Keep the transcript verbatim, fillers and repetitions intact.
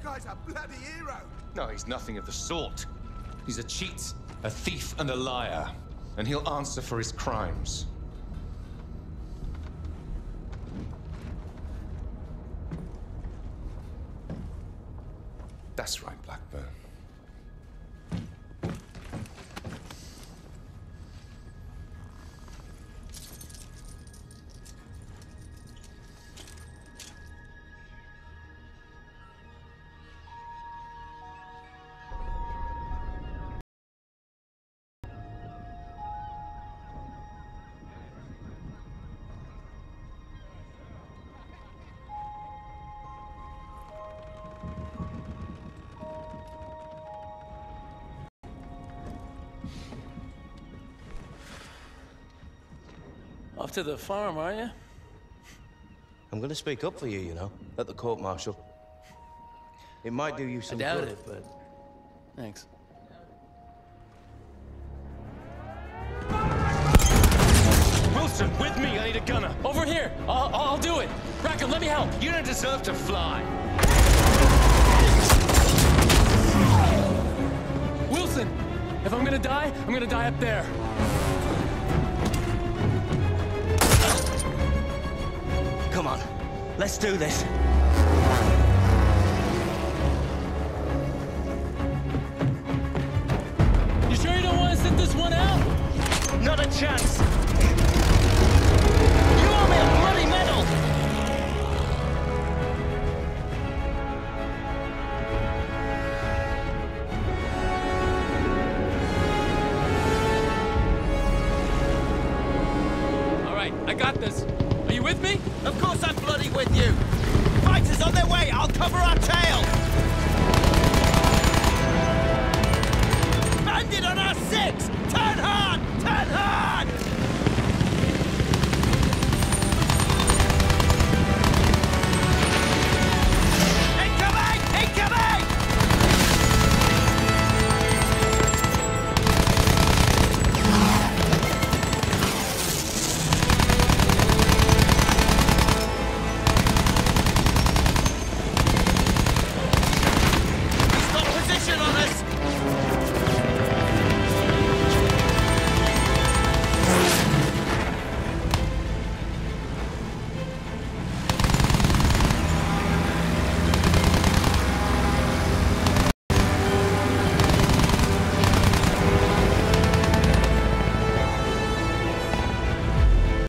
guy's a bloody hero. No, he's nothing of the sort. He's a cheat, a thief, and a liar. And he'll answer for his crimes. That's right, Blackburn. Off to the farm, are you? I'm gonna speak up for you, you know, at the court-martial. It might do you some I doubt good. it, but thanks. Wilson, with me! I need a gunner! Over here! I'll, I'll do it! Rackham, let me help! You don't deserve to fly! Wilson! If I'm gonna die, I'm gonna die up there. Come on, let's do this. You sure you don't want to sit this one out? Not a chance! You owe me a bloody medal! All right, I got this.